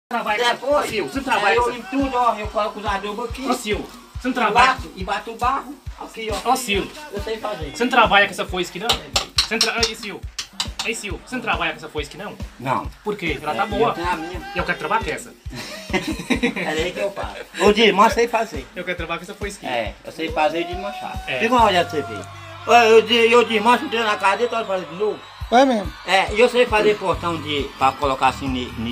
Trabalha depois, Sil, você trabalha. Eu limpo tudo, ó, eu coloco os adubos aqui. Ó, Sil, você não trabalha. E bato o barro aqui, ó. Ó, Sil, eu sei fazer. Você não trabalha com essa foice aqui, não? Aí, Sil. Aí, Sil, você não trabalha com essa foice aqui, não? Não. Por quê? Ela tá boa. Eu tenho a minha. Eu quero trabalhar com essa. É aí que eu faço. O Dirmão sei fazer. Eu quero trabalhar com essa foice aqui. É, eu sei fazer e desmanchar. É. Fica uma olhada pra você ver. Eu desmancho, entrei na casa e tô fazendo de novo. É mesmo? É, e eu sei fazer portão pra colocar assim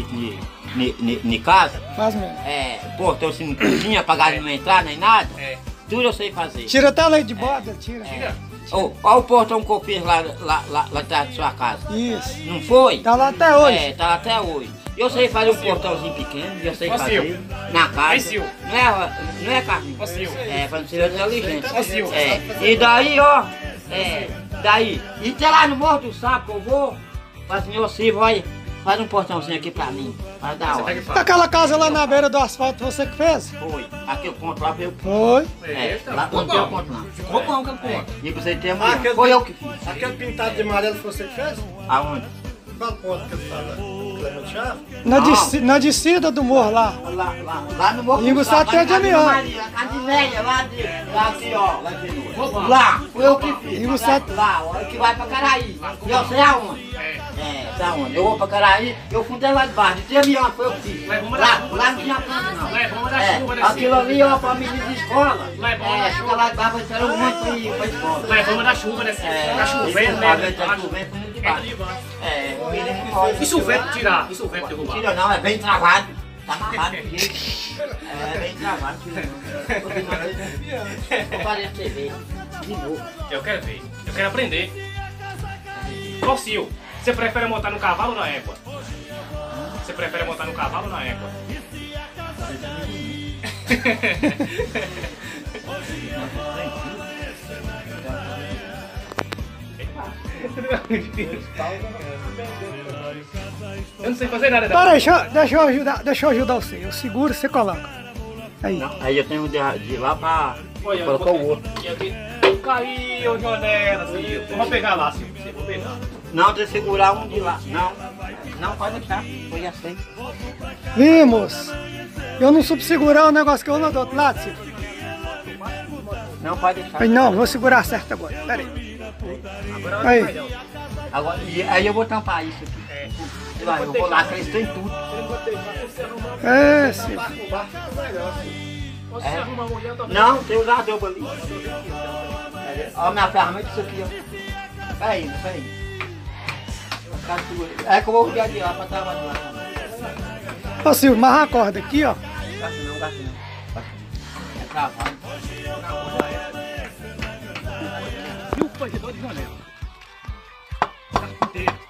em casa. Faz mesmo. É, portão assim na cozinha, pra gás não entrar nem nada. É. Tudo eu sei fazer. Tira até leite de borda, tira. Olha o portão que eu fiz lá atrás da sua casa. Isso. Não foi? Tá lá até hoje. É, tá lá até hoje. Eu sei fazer um portãozinho pequeno, eu sei fazer na casa. Aí, Sil. Não é Carlinhos? Ó, Sil. É, pra não ser inteligente. Ó, Sil. É, e daí, ó, daí, e até lá no Morro do Sapo eu vou, faz senhor Silvio, olha, faz um portãozinho aqui pra mim, para dar hora. Aquela casa lá na beira do asfalto, você que fez? Foi, aquele ponto lá foi eu. Foi. Lá plantei o ponto lá. Ficou bom aquele ponto. E você tem uma foi eu que fiz. Aquele pintado de amarelo foi você que fez? Aonde? Qual ponto que ele fala? Clemente Chave? Na descida do morro lá. Lá no Morro E do você Sapo, até lá de na Amião. Maria, a de velha, lá aqui, ó, lá de novo. Lá, foi eu que fiz. E você- Lá, ó, que vai pra Caraí. E eu sei aonde. Sei aonde. Eu vou pra Caraí, eu fundei lá de baixo. De Amião, foi eu que fiz. Lá é bom Lá não tinha canto, não. Lá é bom dar chuva, né, Sil? Aquilo ali, ó, pra menina de escola. Lá é bom dar Fica lá de baixo, esperando muito pra ir pra escola. Lá é bom dar chuva, né, Sil? Tá chovendo, né? Tá chovendo, foi de baixo. É, o menino que pode. E se o vento tirar? E se o vento derrubar? Tira não, é bem travado. Tá amarrado do jeito. É bem travado, tira não. Eu parei pra você ver. De novo. Eu quero ver. Eu quero aprender. Ó, Sil, você prefere montar no cavalo ou na égua? Você prefere montar no cavalo ou na égua? Eu não sei fazer nada. Para aí, deixa eu ajudar você. Eu seguro, você coloca. Aí. Aí eu tenho de ir lá pra Olha, colocar o outro. Caiu, Jonela, Sil. Eu vou pegar lá, Sil. Eu vou pegar. Não, tem que segurar um de lá. Não, pode deixar. Foi assim. Vim, moço. Eu não soube segurar o negócio que eu não do outro lado, Silvio. Não, pode deixar. Aí não, vou segurar certo agora. Pera aí. Agora Aí. vai não. Agora, aí eu vou tampar isso aqui. Lá, eu vou lá, que eles têm tudo. É, Silvio. Você arruma a mulher, eu tô vendo. Não, tem os adubos ali. Olha a minha ferramenta, isso aqui, ó. Peraí. É que eu vou ligar de lá pra trabalhar lá também. Ô, Silvio, amarra a corda aqui, ó. Gasta não. É travado. E o corredor de Jonela? Carpinteiro.